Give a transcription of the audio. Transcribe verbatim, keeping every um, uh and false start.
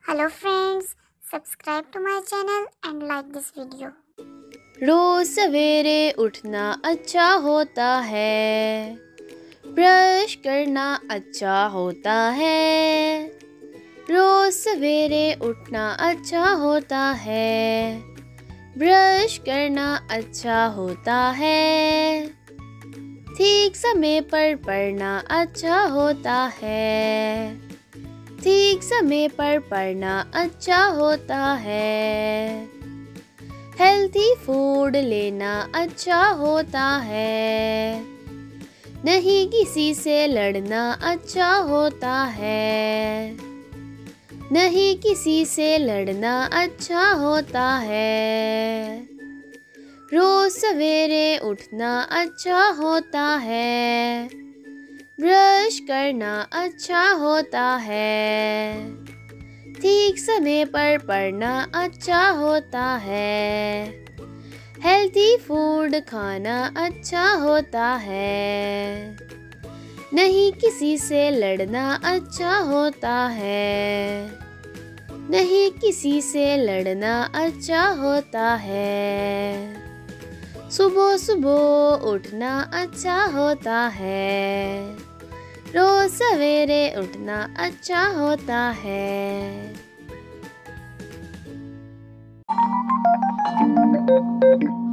Hello friends, subscribe to my channel and like this video. रोज सवेरे उठना अच्छा होता है, ब्रश करना अच्छा होता है। रोज सवेरे उठना अच्छा होता है, ब्रश करना अच्छा होता है। ठीक समय पर पढ़ना अच्छा होता है, ठीक समय पर पढ़ना अच्छा होता है। हेल्थी फूड लेना अच्छा होता है, नहीं किसी से लड़ना अच्छा होता है, नहीं किसी से लड़ना अच्छा होता है। रोज सवेरे उठना अच्छा होता है, ब्रश करना अच्छा होता है। ठीक समय पर पढ़ना अच्छा होता है, हेल्थी फूड खाना अच्छा होता है, नहीं किसी से लड़ना अच्छा होता है, नहीं किसी से लड़ना अच्छा होता है। सुबह सुबह उठना अच्छा होता है, रोज सवेरे उठना अच्छा होता है।